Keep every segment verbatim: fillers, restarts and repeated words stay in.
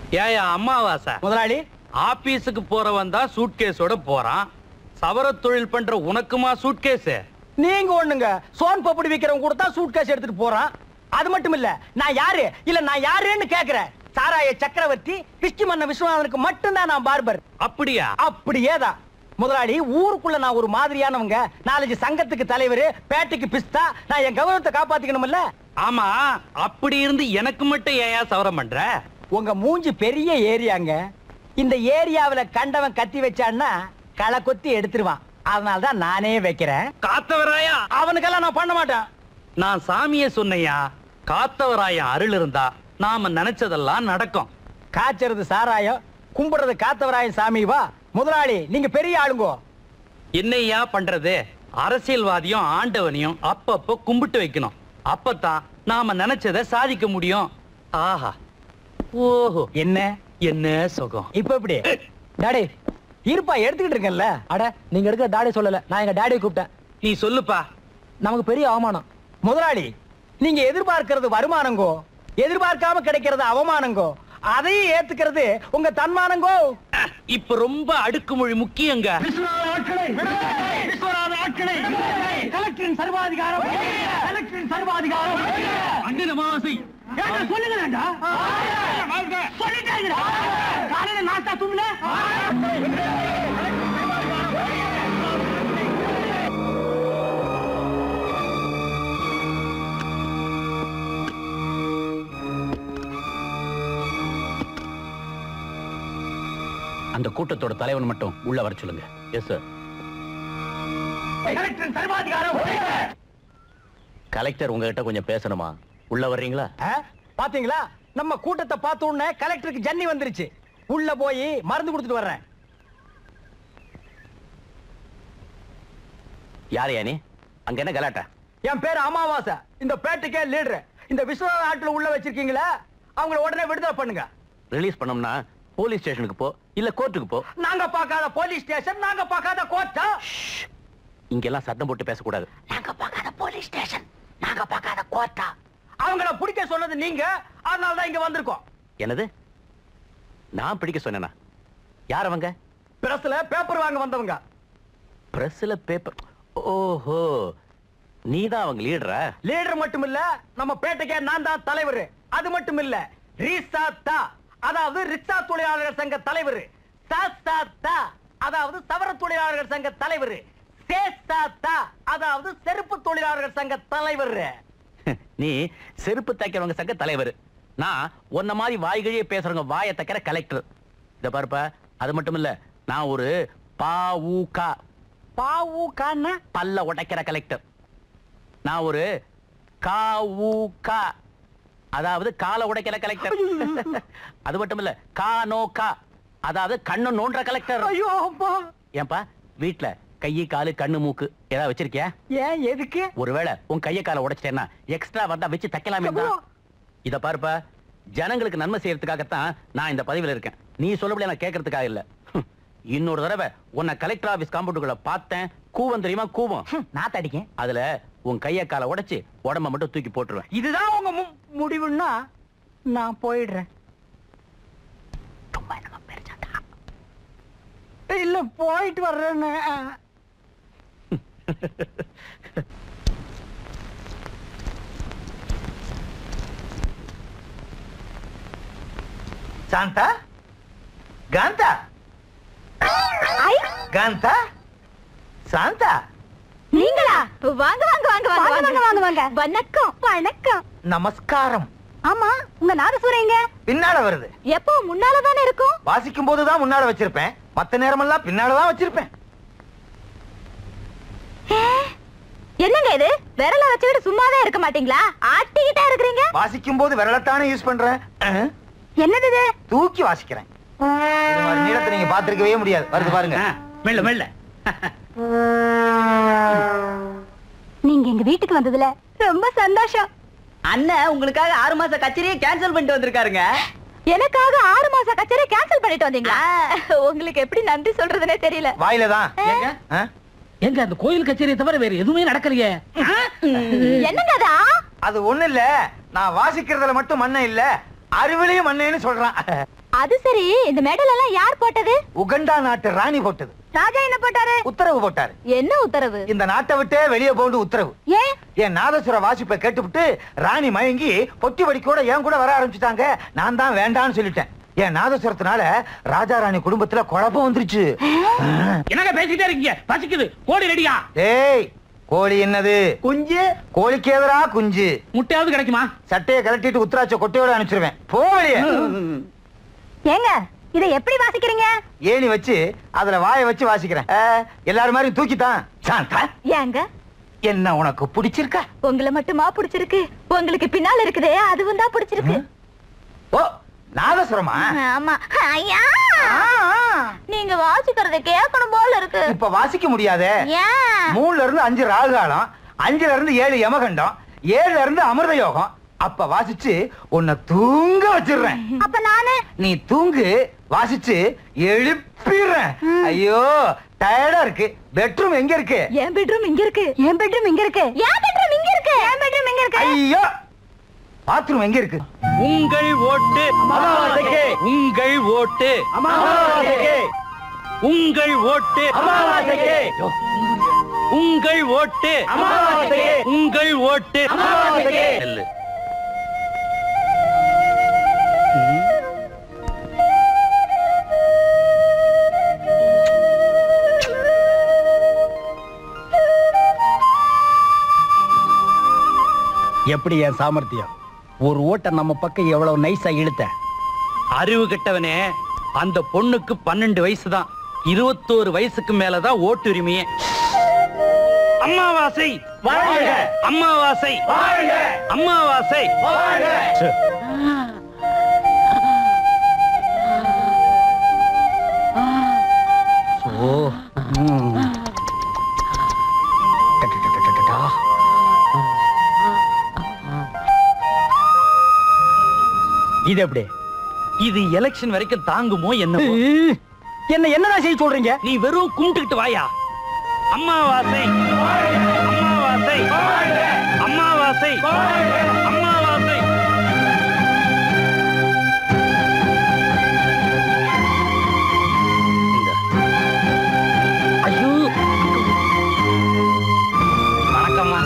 ஏயா அம்மாவாசை முதலாளி, ஆபீஸுக்கு போறவன் தான் சூட்கேஸோட போறான். சவர தொழில் பண்ற உனக்குமா சூட்கேஸ்? நீங்க ஒண்ணுங்க சோன் பப்படி விக்கிறவங்க கூட தான் சூட்கேஸ் எடுத்துட்டு போறான். அது மட்டும் இல்ல, நான் யாரு இல்ல நான் யாருன்னு கேக்குறேன். சாராய சக்கரவர்த்தி கிருஷ்ண மன்ன விஸ்வநாதனுக்கு மட்டும்தான் நான் பார்பர். அப்படியா? அப்படியேதான் முதலாளி. ஊருக்குள்ள நான் ஒரு மாதிரியானவங்க, நாலஞ்சு சங்கத்துக்கு தலைவர், பேட்டைக்கு பிஸ்தா, நான் என் கௌரவத்தை காப்பாத்திக்கணும்ல. ஆமா, அப்படி இருந்து எனக்கு மட்டும் ஏயா சவரம் பண்ற? உங்க மூஞ்சி பெரிய ஏரியாங்க. இந்த ஏரியாவில கண்டவன் கத்தி வச்சான்னா களை கொத்தி எடுத்துருவான். அதனாலதான் நானே வைக்கிறேன். காத்தவராயா? அவனுக்கெல்லாம் நான் பண்ண மாட்டேன். நான் சாமியே சொன்னையா, காத்தவராயா அருள் இருந்தா நாம நினைச்சதெல்லாம் நடக்கும். காய்ச்சறது சாராயம், கும்பிடுறது காத்தவராயன் சாமி. வா முதலாளி, நீங்க பெரிய ஆளுங்கோ. என்னையா பண்றது? அரசியல்வாதியும் ஆண்டவனையும் அப்பப்ப கும்பிட்டு வைக்கணும். அப்பதான் நாம நினைச்சதை சாதிக்க முடியும். ஆஹா, ஓஹோ, என்ன என்ன சுகம். இப்ப எப்படி டாடி இருப்பா எடுத்துக்கிட்டு இருக்கேன்ல. அட, நீங்க எடுக்க டாடி சொல்லல, நான் எங்க டாடியை கூப்பிட்டேன். நீ சொல்லுப்பா. நமக்கு பெரிய அவமானம் முதலாளி. நீங்க எதிர்பார்க்கிறது வருமானங்கோ, எதிர்பார்க்காம கிடைக்கிறது அவமானங்கோ, அதையும் ஏத்துக்கிறது உங்க தன்மானங்கோ. இப்ப ரொம்ப அடுக்குமொழி முக்கியங்க. கலெக்டரின் சர்வாதிகாரம், கலெக்டரின் சர்வாதிகாரம். அண்ணன் அமாவாசை சொல்லுங்க. சொல்லிட்டாங்க காலையில நாஸ்தா தூங்கல. அந்த கூட்டத்தோட தலைவன் மட்டும் உள்ள வர சொல்லுங்க. Yes sir. கலெக்டர் உங்ககிட்ட கொஞ்சம் பேசணுமா? உள்ள வர்றீங்களா? பாத்தீங்களா, நம்ம கூட்டத்தை பார்த்த உடனே கலெக்டருக்கு ஜன்னி வந்துருச்சு. உள்ள போய் மருந்து கொடுத்துட்டு வர்றேன். யார் யானி? அங்க என்ன கலாட்டா? என் பேரு அமாவாசை, இந்த பேட்டைக்கே லீடர். இந்த விஸ்வநாத ஆட்டுல உள்ள வச்சிருக்கீங்களா, அவங்கள உடனே விடுதலை பண்ணுங்க. ரிலீஸ் பண்ணோம்னா போலீஸ் ஸ்டேஷனுக்கு போ, இல்ல கோர்ட்டுக்கு போ. நாங்க பார்க்காத போலீஸ் ஸ்டேஷன், நாங்க பார்க்காத கோர்ட்டா? இங்கெல்லாம் சத்தம் போட்டு பேசக்கூடாது. நாங்க பார்க்காத போலீஸ் ஸ்டேஷன், நாங்க பார்க்காத கோர்ட்டா? அவங்கள பிடிக்க சொன்னது நீங்க, அதனால தான் இங்க வந்திருக்கோம். என்னது? நான் பிடிக்க சொன்னேனா? யார் அவங்க? பிரஸ்ல பேப்பர் வாங்க வந்தவங்க. பிரஸ்ல பேப்பர்? ஓஹோ, நீதான் அவங்க லீடரா? லீடர் மட்டும் இல்ல, நம்ம பேட்டைக்கே நான் தான் தலைவர். அது மட்டும் இல்ல, ரீசாத்தா அதாவது ரிக்ஷா தொழிலாளர்கள் சங்க தலைவர், சாசாத்தா அதாவது சவர தொழிலாளர்கள் சங்க தலைவர், சேசாத்தா அதாவது செருப்பு தொழிலாளர்கள் சங்க தலைவர். நீ செருப்பு தைக்கிறவங்க சங்க தலைவர். நான் உன்ன மாதிரி வாய்கழியே பேசுறவங்க வாயை தைக்கிற கலெக்டர். இத பாருப்பா, அது மட்டும் இல்ல, நான் ஒரு பாவுகா பாவுகான்னா பல்ல உடைக்கிற கலெக்டர். நான் ஒரு காவுகா அதாவது கால உடைக்கிற கலெக்டர். அது மட்டும் இல்ல, கானோ கா அதாவது கண்ணு நோன்ற கலெக்டர். ஐயோ அப்பா. ஏன்பா வீட்ல கையை காலு கண்ணு மூக்கு ஏதாவது வச்சிருக்கியா? ஏன் எதுக்கு? ஒருவேளை உன் கையை காலை உடைச்சிட்டேன்னா எக்ஸ்ட்ரா வந்தா வச்சு தைக்கலாமே தான். இத பாருப்பா, ஜனங்களுக்கு நன்மை செய்யறதுக்காகத்தான் நான் இந்த பதவியில இருக்கேன். நீ சொல்லபடி நான் கேட்கறதுக்காக இல்ல. இன்னொரு தடவை உன்னை கலெக்டர் ஆபீஸ் காம்பவுண்டுக்குள்ள பார்த்தேன், கூவம் தெரியுமா? கூவம் நான் தடிக்கேன். அதுல உன் கையை காலை உடைச்சு உடம்ப மட்டும் தூக்கி போட்டுருவேன். இதுதான் உங்க முடிவுன்னா நான் போயிடுறேன். இல்ல போயிட்டு வர்றேன்னு. சாந்தா, காந்தா, காந்தா, சாந்தா, நீங்களா? வாங்க வாங்க வாங்க வாங்க வாங்க வாங்க வாங்க. வணக்கம் வணக்கம். நமஸ்காரம். ஆமா, உங்க நாதசுரங்க பின்னால வருது. எப்போ முன்னால தானே இருக்கும்? வாசிக்கும் போதுதான் முன்னால வச்சிருப்பேன், மத்த நேரமெல்லாம் பின்னாலதான் வச்சிருப்பேன். என்னங்க இது, விரல வச்சுக்கிட்டு சும்மாவே இருக்க மாட்டீங்களா? ஆட்டிக்கிட்டே இருக்கிறீங்க. வாசிக்கும் போது விரலத்தானே யூஸ் பண்றேன். என்னது இது? தூக்கி வாசிக்கிறேன். இது மாதிரி நீளத்தை நீங்க பாத்துருக்கவே முடியாது. வருது பாருங்க. மெல்ல மெல்ல. நீங்க எங்க வீட்டுக்கு வந்ததுல ரொம்ப சந்தோஷம். அண்ணன் உங்களுக்காக ஆறு மாச கச்சேரியை கேன்சல் பண்ணிட்டு வந்திருக்காருங்க. எனக்காக ஆறு மாச கச்சேரியை கேன்சல் பண்ணிட்டு வந்தீங்களா? உங்களுக்கு எப்படி நன்றி சொல்றதுனே தெரியல. வாயிலதான். எங்க அந்த கோயில் கச்சேரியை தவிர வேற எதுவுமே நடக்கலையே. என்னங்க அதா? அது ஒண்ணு இல்ல, நான் வாசிக்கிறதுல மட்டும் மண்ண இல்ல, அறிவிலையும் மண்ணேன்னு சொல்றான். அது சரி, இந்த மெடல் எல்லாம் யார் போட்டது? உகண்டா நாட்டு ராணி போட்டது. ராஜா என்ன போட்டாரு? உத்தரவு போட்டாரு. என்ன உத்தரவு? இந்த நாட்டை விட்டே வெளியே போண்டு உத்தரவு. ஏன்? என் நாதசுர வாசிப்பை கேட்டுவிட்டு ராணி மயங்கி பொட்டி வடிக்கூட என் கூட வர ஆரம்பிச்சுட்டாங்க. நான் தான் வேண்டான்னு சொல்லிட்டேன். என் நாதசுரத்தினால ராஜா ராணி குடும்பத்துல குழப்பம் வந்துருச்சு. என்னங்க பேசிட்டே இருக்கீங்க? பசிக்குது. கோழி ரெடியா? ஏய், கோழி என்னது? குஞ்சு. கோழிக்கு எதிரா குஞ்சு. முட்டையாவது கிடைக்குமா? சட்டையை கலட்டிட்டு உத்தராட்ச கொட்டையோட அனுப்பிச்சிருவேன். போவலியே. ஏங்க, இதை எப்படி வாசிக்கிறீங்க? ஏணி வச்சு அதுல வாயை வச்சு வாசிக்கிறேன். எல்லாரும் மாதிரி தூக்கித்தான். சாந்தா, ஏங்க என்ன உனக்கு பிடிச்சிருக்கா? உங்களை மட்டுமா பிடிச்சிருக்கு? உங்களுக்கு பின்னால இருக்குதே அதுவும் தான் பிடிச்சிருக்கு. ஓ, நாதசுரமா? ஆமா. ஐயா, நீங்க வாசிக்கிறத கேட்கணும் போல இருக்கு. இப்ப வாசிக்க முடியாதே. ஏன்? மூணுல இருந்து அஞ்சு ராகுகாலம், அஞ்சுல இருந்து ஏழு யமகண்டம், ஏழுல இருந்து அமிர்த யோகம். அப்ப வாசிச்சு உன்னை தூங்க வச்சிடுறேன். அப்ப நானு? நீ தூங்கு, வாசிச்சு எழுப்பிடுறேன். ஐயோ, டயர்டா இருக்கு. பெட்ரூம் எங்க இருக்கு? என் பெட்ரூம் இங்க இருக்கு. என் பெட்ரூம் இங்க இருக்கு. என் பெட்ரூம் இங்க இருக்கு. என் பெட்ரூம் இங்க இருக்கு. ஐயோ, பாத்ரூம் எங்க இருக்கு? உங்கள் ஓட்டு அமாவாசைக்கு. உங்கள் ஓட்டு அமாவாசைக்கு. உங்கள் ஓட்டு அமாவாசைக்கு. உங்கள் ஓட்டு அமாவாசைக்கு. உங்கள் ஓட்டு அமாவாசைக்கு. நெல்லு. எப்படி என் சாமர்த்தியம்? ஒரு ஓட்ட நம்ம பக்கம் எவ்வளவு நைஸா இழுத்த. அறிவு கெட்டவனே, அந்த பொண்ணுக்கு பன்னெண்டு வயசு தான். இருபத்தோரு வயசுக்கு மேலதான் ஓட்டு உரிமையே. அம்மாவாசை வாழ்க. அம்மாவாசை வாழ்க. அம்மாவாசை வாழ்க. ஓ, இது எப்படி? இது எலெக்ஷன் வரைக்கும் தாங்குமோ என்ன? என்ன என்னடா செய்ய சொல்றீங்க? நீ வெறும் கும்பிட்டுக்கிட்டு வாயா. அம்மாவாசை அம்மாவாசை அம்மாவாசை அம்மாவாசை. ஐயோ, வணக்கம்மா.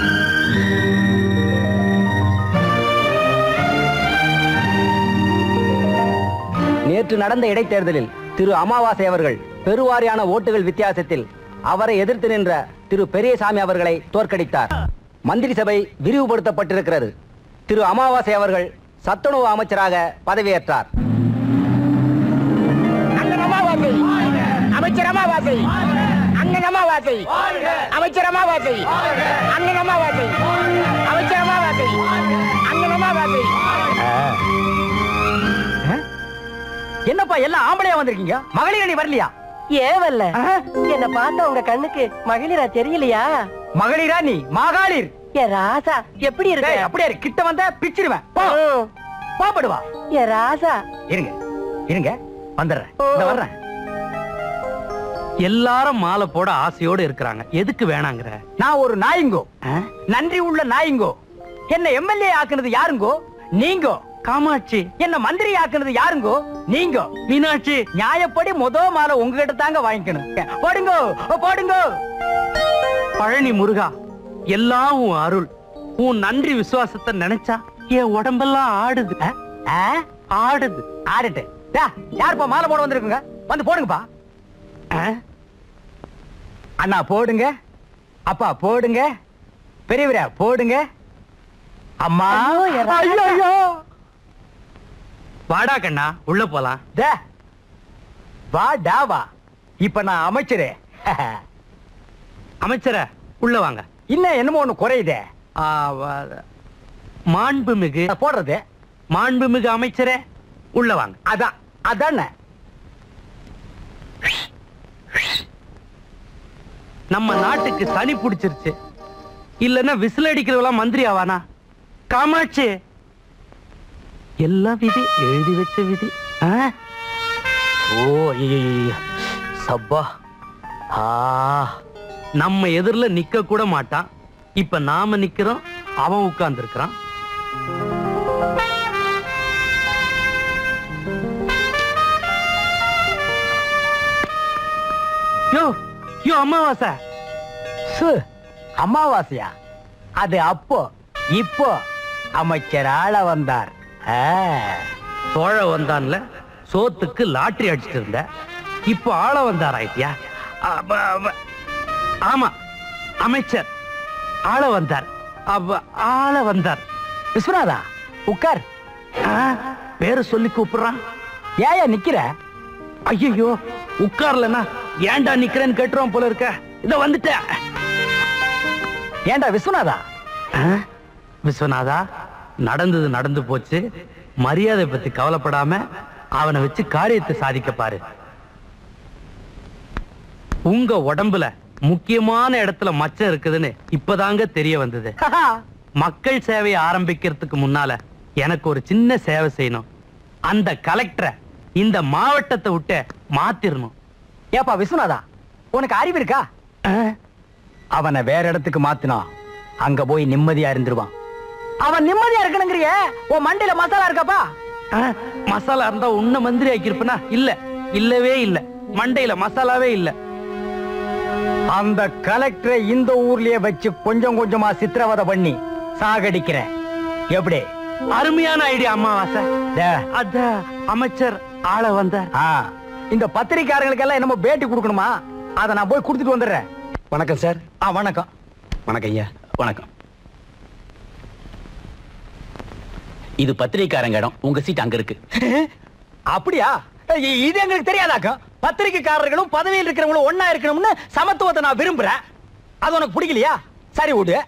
நேற்று நடந்த இடைத்தேர்தலில் திரு அமாவாசை அவர்கள் பெருவாரியான ஓட்டுகள் வித்தியாசத்தில் அவரை எதிர்த்து நின்ற திரு பெரியசாமி அவர்களை தோற்கடித்தார். மந்திரி சபை விரிவுபடுத்தப்பட்டிருக்கிறது. திரு அமாவாசை அவர்கள் சத்துணவு அமைச்சராக பதவியேற்றார். அமைச்சர் அமாவாசை, அண்ணன் அமாவாசை, அமைச்சர் அமாவாசை, அண்ணன் அமாவாசை, அமைச்சர் அமாவாசை, அண்ணன் அமாவாசை. என்னப்பா எல்லாம் ஆம்பளையா வந்திருக்கீங்க? மகளிர் அணி வரலையா? ஏவல்ல என்ன பார்த்தா உங்க கண்ணுக்கு மகளிரா தெரியலையா? மகளிரா நீ? மகளிர். ஏ ராசா எப்படி இருக்க? அப்படியே கிட்ட வந்த பிச்சிடுவேன். பாப்படுவா. ஏ ராசா இருங்க இருங்க வந்துடுறேன். இந்த வர்றேன். எல்லாரும் மாலை போட ஆசையோடு இருக்கிறாங்க. எதுக்கு வேணாங்கிற? நான் ஒரு நாயுங்கோ, நன்றி உள்ள நாயுங்கோ. என்ன எம்எல்ஏ ஆக்குனது யாருங்கோ? நீங்கோ. காமாட்சி என்ன மந்திரி ஆக்குனது யாருங்கோ? நீங்க. மீனாட்சி நியாயப்படி முத மாலை உங்ககிட்ட தாங்க வாங்கிக்கணும். போடுங்கோ போடுங்கோ. பழனி முருகா, எல்லாம் உன் அருள். உன் நன்றி விசுவாசத்தை நினைச்சா என் உடம்பெல்லாம் ஆடுது. ஆ? ஆடுது. ஆடிட்டு யாருப்பா மாலை போட வந்திருக்குங்க? வந்து போடுங்கப்பா. ஆ? அண்ணா போடுங்க, அப்பா போடுங்க, பெரியவரா போடுங்க. அம்மா ஐயோ. வாடா கண்ணா, உள்ள போலாம். டே, வா டாவா. இப்ப நான் அமைச்சரே. அமைச்சர உள்ள வாங்க. இன்னும் என்னமோ ஒண்ணு குறையுதே. ஆ, வா- மாண்புமிகு நான் போடுறது மாண்புமிகு அமைச்சரே உள்ள வாங்க. அதான் அதானே. நம்ம நாட்டுக்கு சனி பிடிச்சிருச்சு. இல்லன்னா விசில் அடிக்கிறவெல்லாம் மந்திரி ஆவானா? காமாட்சி, எல்லா விதி எழுதி வச்ச விதி. ஆ? ஓ ஐயையைய. சப்பா. ஆ, நம்ம எதிரில நிக்க கூட மாட்டான். இப்ப நாம நிக்கிறோம், அவன் உட்கார்ந்து இருக்கிறான். அமாவாசை. அமாவாசையா? அது அப்போ. இப்போ அமைச்சர் ஆள வந்தார். சோழ வந்தான்ல, சோத்துக்கு லாட்டரி அடிச்சிட்டு இருந்த, இப்போ ஆள வந்தார் ஆயிட்டியா? ஆமா, அமைச்சர் ஆள வந்தார். ஆள வந்தார். விஸ்வநாதா, உட்கார். பேரு சொல்லி கூப்பிடுறான். ஏயா நிக்கிற? ஐயோ, உட்கார்லனா ஏன்டா நிக்கிறேன்னு கேட்டுறோம் போல இருக்க. இத வந்துட்ட. ஏண்டா விஸ்வநாதா? விஸ்வநாதா, நடந்தது நடந்து போச்சு. மரியாதை பத்தி கவலைப்படாம அவனை வச்சு காரியத்தை சாதிக்க பாரு. உங்க உடம்புல முக்கியமான இடத்துல மச்சம் இருக்குதுன்னு இப்பதாங்க தெரிய வந்தது. மக்கள் சேவையை ஆரம்பிக்கிறதுக்கு முன்னால எனக்கு ஒரு சின்ன சேவை செய்யணும். அந்த கலெக்டரை இந்த மாவட்டத்தை விட்டு மாத்திரணும். ஏப்பா விஸ்வநாதா, உனக்கு அறிவு இருக்கா? அவனை வேற இடத்துக்கு மாத்தினா அங்க போய் நிம்மதியா இருந்துருவான். அவன் நிம்மதியா இருக்கணுங்கிறிய உன் மண்டையில மசாலா இருக்காப்பா? மசாலா இருந்தா உன்ன மந்திரி ஆக்கிருப்பனா? இல்ல, இல்லவே இல்ல. மண்டையில மசாலாவே இல்ல. அந்த கலெக்டரை இந்த ஊர்லயே வச்சு கொஞ்சம் கொஞ்சமா சித்திரவதை பண்ணி சாகடிக்கிறேன். எப்படி? அருமையான ஐடியா அமாவாசை. அத அமைச்சர் ஆள வந்தார். இந்த பத்திரிக்காரங்களுக்கு எல்லாம் என்னமோ பேட்டி கொடுக்கணுமா? அதை நான் போய் கொடுத்துட்டு வந்துடுறேன். வணக்கம் சார். வணக்கம். வணக்கம் ஐயா. வணக்கம். இது பத்திரிக்காரங்க இடம். உங்க சீட் அங்க இருக்கு. அப்படியா? இது எங்களுக்கு தெரியாதாக்கா? பத்திரிகைக்காரர்களும் பதவியில் இருக்கிறவங்களும் ஒன்னா இருக்கணும்னு சமத்துவத்தை நான் விரும்புறேன். அது உனக்கு பிடிக்கலையா? சரி விடு.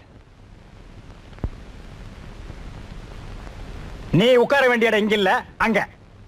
நீ உட்கார வேண்டிய இடம் இங்க இல்ல, அங்க.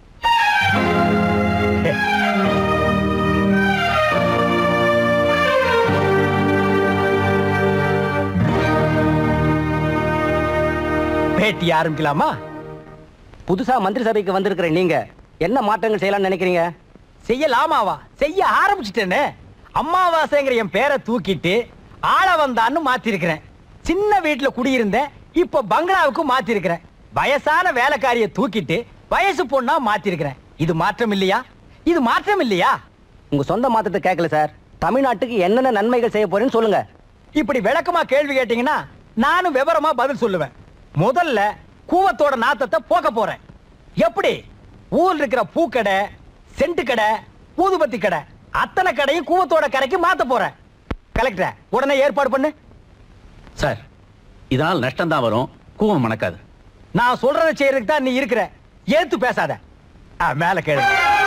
பேட்டி ஆரம்பிக்கலாமா? புதுசா மந்திரி சபைக்கு வந்திருக்கிற நீங்க என்ன மாற்றங்கள் செய்யலாம்னு நினைக்கிறீங்க? செய்யலாமாவா? செய்ய ஆரம்பிச்சிட்டேன்னு. அமாவாசைங்கிற என் பேரை தூக்கிட்டு ஆள வந்தான்னு மாத்திருக்கிறேன். சின்ன வீட்டுல குடியிருந்தேன், இப்ப பங்களாவுக்கு மாத்திருக்கிறேன். வயசான வேலைக்காரிய தூக்கிட்டு வயசு பொண்ணா மாத்திருக்கிறேன். இது மாற்றம் இல்லையா? இது மாற்றம் இல்லையா? உங்க சொந்த மாற்றத்தை கேட்கல சார். தமிழ்நாட்டுக்கு என்னென்ன நன்மைகள் செய்ய போறேன்னு சொல்லுங்க. இப்படி விளக்கமா கேள்வி கேட்டீங்கன்னா நானும் விவரமா பதில் சொல்லுவேன். முதல்ல கூவத்தோட நாத்தத்தை போக்க போறேன். எப்படி? ஊர்ல இருக்கிற பூக்கடை, சென்ட் கடை, ஊதுபத்தி கடை, அத்தனை கடையும் கூவத்தோட கரைக்கு மாத்த போறேன். கலெக்டர், உடனே ஏற்பாடு பண்ணு. சார், இதனால் நஷ்டம் தான் வரும், கூவம் மணக்காது. நான் சொல்றதை செய்யறதுக்கு தான் நீ இருக்கிற. ஏத்து பேசாத. மேல கேளு.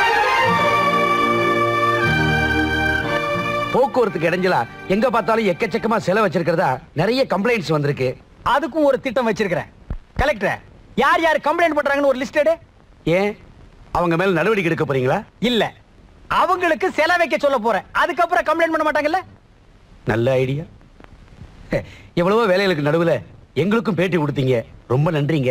போக்குவரத்துக்கு இடைஞ்சலா எங்க பார்த்தாலும் எக்கச்சக்கமா செலவு வச்சிருக்கிறதா நிறைய கம்ப்ளைண்ட்ஸ் வந்திருக்கு. அதுக்கும் ஒரு திட்டம் வச்சிருக்கிறேன். கலெக்டர், யார் யார் கம்ப்ளைண்ட் பண்றாங்கன்னு ஒரு லிஸ்ட் எடு. ஏன் அவங்க மேல நடவடிக்கை எடுக்க போறீங்களா? இல்ல, அவங்களுக்கு செலவு வைக்க சொல்ல போறேன். அதுக்கப்புறம் கம்ப்ளைண்ட் பண்ண மாட்டாங்கல்ல? நல்ல ஐடியா. எவ்வளவோ வேலைகளுக்கு நடுவுல எங்களுக்கும் பேட்டி கொடுத்தீங்க, ரொம்ப நன்றிங்க.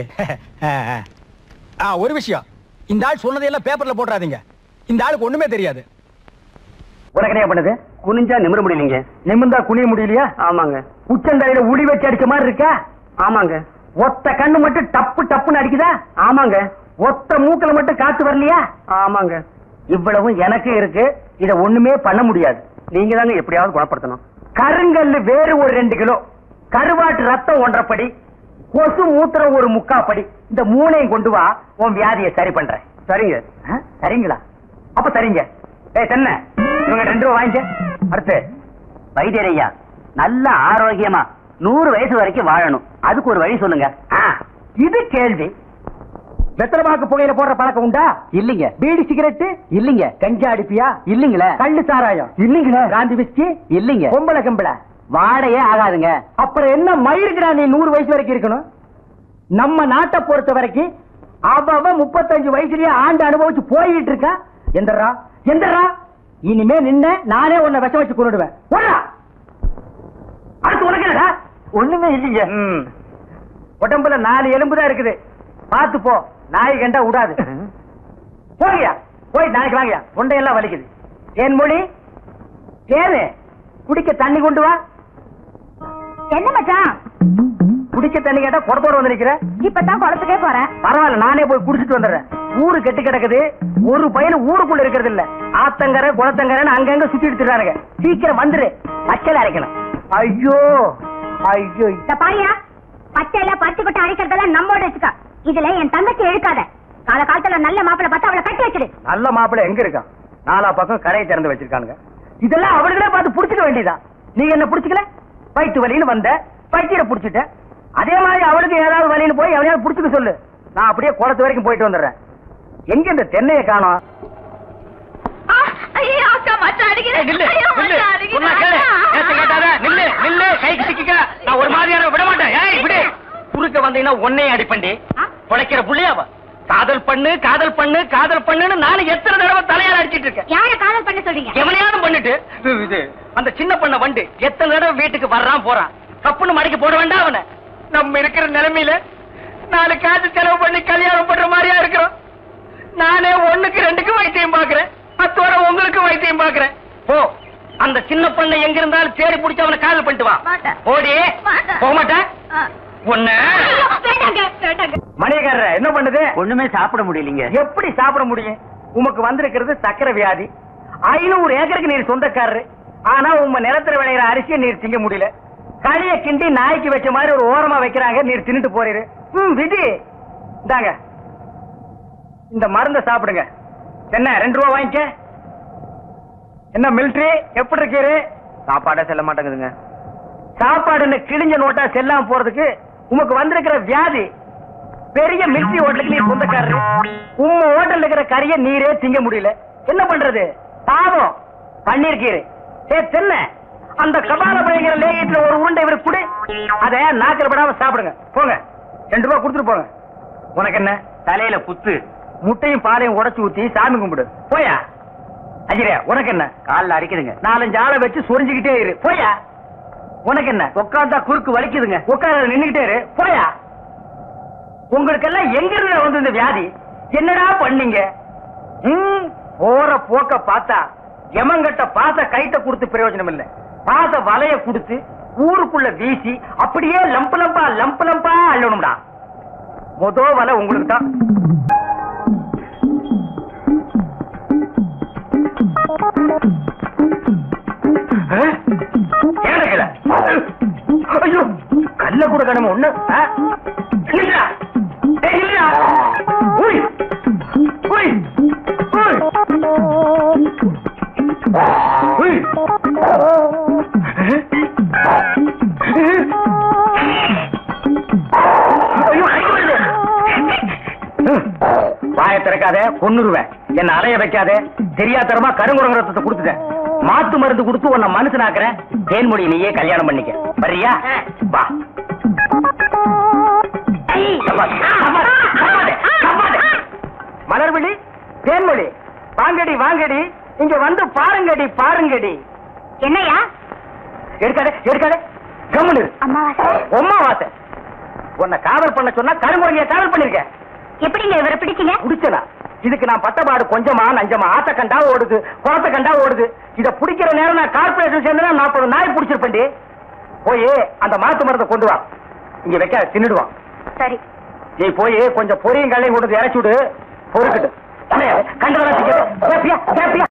ஒரு விஷயம், இந்த ஆள் சொன்னதையெல்லாம் பேப்பர்ல போட்டுறாதீங்க. இந்த ஆளுக்கு ஒண்ணுமே தெரியாது. உனக்கு என்ன பண்ணது? குனிஞ்சா நிமிர முடியலீங்க. நிமிர்ந்தா குனிய முடியலையா? ஆமாங்க. உச்சந்தலையில உளி வச்சு அடிச்ச மாதிரி இருக்கா? ஆமாங்க. ஒத்த கண்ணு மட்டும் டப்பு டப்புன்னு அடிக்குதா? ஆமாங்க. ஒத்த மூக்கல மட்டும் காத்து வரலையா? ஆமாங்க. இவ்வளவும் எனக்கு இருக்கு. இத ஒண்ணுமே பண்ண முடியாது. நீங்க தாங்க எப்படியாவது குணப்படுத்தணும். கருங்கல்லு வேறு ஒரு ரெண்டு கிலோ, கருவாட்டு ரத்தம் ஒன்றரை, கொசு மூத்திரம் ஒரு முக்கா படி, இந்த மூணையும் கொண்டு வா, உன் வியாதியை சரி பண்றேன். சரிங்க. சரிங்களா? அப்ப சரிங்க. ஏய் தென்ன, இவங்க ரெண்டு ரூபா வாங்கிக்க. அடுத்து வைத்தியரையா, நல்ல ஆரோக்கியமா நூறு வயசு வரைக்கும் வாழணும், அதுக்கு ஒரு வழி சொல்லுங்க. இது கேள்வி. வெத்தலமாக்கு புகையில போடுற பழக்கம் உண்டா? இல்லீங்க. பீடி சிகரெட்டு? இல்லீங்க. கஞ்சா அடிப்பியா? இல்லீங்களே. கள்ளு சாராயம்? இல்லீங்களே. காந்தி விஸ்கி? இல்லீங்க. பொம்பளை கம்பளை? வாடையே ஆகாதுங்க. அப்புறம் என்ன மயிருக்குடா நீ நூறு வயசு வரைக்கும் இருக்கணும்? நம்ம நாட்டை பொறுத்த வரைக்கும் அவன் முப்பத்தஞ்சு வயசுலயே ஆண்டு அனுபவிச்சு போயிட்டு இருக்கா. எந்தரா எந்தரா இனிமே நின்ன நானே உன்னை விஷம் வச்சு கொண்டுடுவேன். அடுத்து உனக்கு என்னடா? ஒண்ணுமே இல்லைங்க. உடம்புல நாலு எலும்புதான் இருக்குது, பார்த்து போ. நாய் கண்டா விடாது. போகியா, போய் நாளைக்கு வாங்கியா, தொண்டையெல்லாம் வலிக்குது. என் மொழி ஏறு, குடிக்க தண்ணி கொண்டு வா. என்ன மச்சான்? குடிக்க தண்ணி கேட்டா குடத்தோட வந்து நிக்கிற. இப்பதான் குளத்துக்கே போறேன். பரவாயில்ல, நானே போய் குடிச்சிட்டு வந்துடுறேன். ஊரு கெட்டு கிடக்குது. ஒரு பையன் ஊருக்குள்ள இருக்கிறது இல்ல. ஆத்தங்கரை குளத்தங்கரைன்னு அங்கங்க சுத்தி எடுத்துறானுங்க. சீக்கிரம் வந்துரு, பச்சையில அரைக்கணும். ஐயோ ஐயோ பாரியா, பச்சையில பருத்தி கொட்டை அரைக்கிறதெல்லாம் நம்மோட வச்சுக்க. இதுல என் தங்கச்சி எழுக்காத. கால காலத்துல நல்ல மாப்பிளை பார்த்தா அவளை கட்டி வச்சிடு. நல்ல மாப்பிள்ளை எங்க இருக்கான்? நாலா பக்கம் கரையை திறந்து வச்சிருக்கானுங்க. இதெல்லாம் அவளுகளே பார்த்து புடிச்சுக்க வேண்டியதான். நீங்க என்ன புடிச்சுக்கல? வயிற்று வலின்னு வந்த வயிற்ற புடிச்சிட்ட. அதே மாதிரி அவளுக்கு ஏதாவது வலின்னு போய் அவனையாவது புடிச்சுக்க சொல்லு. நான் அப்படியே குளத்து வரைக்கும் போயிட்டு வந்துடுறேன். எங்க இந்த தென்னையை காணோம்? ஒரு மாதிரியான விட மாட்டேன். குறுக்க வந்தீங்கன்னா ஒன்னே அடிப்பண்டி குலைக்கிற புள்ளியாவ. காதல் பண்ணு காதல் பண்ணு காதல் பண்ணுன்னு நானும் எத்தனை தடவை தலையார அடிச்சிட்டு இருக்கேன். யார காதல் பண்ண சொல்றீங்க? எவனையாவது பண்ணிட்டு இது அந்த சின்ன பண்ண வண்டு எத்தனை தடவை வீட்டுக்கு வர்றான் போறான். கப்புன்னு மடக்கி போட வேண்டாம் அவனை. நம்ம இருக்கிற நிலைமையில நாலு காசு செலவு பண்ணி கல்யாணம் பண்ற மாதிரியா இருக்கிறோம். நானே ஒண்ணுக்கு ரெண்டுக்கு வைத்தியம் பாக்குறேன். அத்தோட உங்களுக்கு வைத்தியம் பாக்குறேன். போ, அந்த சின்ன பண்ண எங்க இருந்தாலும் தேடி பிடிச்சு அவனை காதல் பண்ணிட்டு வா. ஓடி போக மாட்டேன். மணியக்காரர் என்ன பண்ணுது? ஒண்ணுமே சாப்பிட முடியலீங்க. எப்படி சாப்பிட முடியும்? உமக்கு வந்திருக்கிறது சக்கரை வியாதி. ஐநூறு ஏக்கருக்கு நீர் சொந்தக்காரரு. ஆனா உங்க நிலத்துல விளையிற அரிசியை நீர் திங்க முடியல. களிய கிண்டி நாய்க்கு வச்ச மாதிரி ஒரு ஓரமா வைக்கிறாங்க. நீர் தின்னுட்டு போறீரு. ம் விதி. இந்தாங்க இந்த மருந்த சாப்பிடுங்க. என்ன ரெண்டு ரூபா வாங்கிக்க. என்ன மிலிட்டரி எப்படி இருக்கீரு? சாப்பாடே செல்ல மாட்டேங்குதுங்க. சாப்பாடு கிழிஞ்ச நோட்டா செல்லாம போறதுக்கு உமக்கு வந்திருக்கிற வியாதி. பெரிய மிலிட்டரி ஹோட்டலுக்கு நீர் சொந்தக்காரரு. உங்க ஹோட்டல் இருக்கிற கறியை நீரே திங்க முடியல. என்ன பண்றது? பாவம் பண்ணிருக்கீரு. ஏ தென்ன அந்த கபால பயங்கர லேகியத்துல ஒரு உருண்டை இவருக்கு கொடு. அத நாக்கில் படாம சாப்பிடுங்க. போங்க, ரெண்டு ரூபா கொடுத்துட்டு போங்க. உனக்கு என்ன தலையில குத்து? முட்டையும் பாலையும் உடைச்சு ஊத்தி சாமி கும்பிடு. போயா. அஜிரே உனக்கு என்ன? காலில் அடிக்குதுங்க. நாலஞ்சு ஆளை வச்சு சொரிஞ்சுக்கிட்டே இரு. போயா. உனக்கு என்ன? உட்காந்தா குறுக்கு வலிக்குதுங்க. உட்கார நின்னுகிட்டே இரு. போயா. உங்களுக்கு எல்லாம் எங்க இருந்து வந்து இந்த வியாதி? என்னடா பண்ணீங்க? போற போக்க பார்த்தா எமங்கட்ட பாச கைட்ட கொடுத்து பிரயோஜனம் இல்ல. பாச வலைய கொடுத்து ஊருக்குள்ள வீசி அப்படியே லம்பு லம்பா லம்பு லம்பா அள்ளணும்டா. மொத வலை உங்களுக்கு தான். ஐயோ கல்ல கூட கடமை ஒண்ணு. வாய திறக்காத, கொன்னுருவேன். என்ன அலைய வைக்காத. தெரியாதரமா கருங்குரங்க ரத்தத்தை கொடுத்துட்டேன். மாத்து மருந்து கொடுத்து உன்னை மனுஷனாக்குறேன். தேன்மொழி நீயே கல்யாணம் பண்ணிக்க. வரியா? வா. மலர்விழி, தேன்மொழி, வாங்கடி வாங்கடி, இங்க வந்து பாருங்கடி பாருங்கடி. என்னையா? எடுக்காத எடுக்காத, கம்முனு. அம்மாவாசை அம்மாவாசை உன்னை காதல் பண்ண சொன்னா கருங்குரங்கிய காதல் பண்ணிருக்க. எப்படிங்க இவரை பிடிச்சீங்க? பிடிச்சனா? இதுக்கு நான் பட்டபாடு கொஞ்சமா நஞ்சமா. ஆத்த கண்டா ஓடுது, குளத்த கண்டா ஓடுது. இத பிடிக்கிற நேரம் நான் கார்பரேஷன் சேர்ந்தா நாற்பது நாய் பிடிச்சிருப்பேன். போய் அந்த மாத்து மரத்தை கொண்டு வா. இங்க வைக்க தின்னுடுவான். சரி. நீ போய் கொஞ்சம் பொரியும் கல்லையும் கொண்டு இறச்சி விடு. பொறுக்கிட்டு கண்டவரா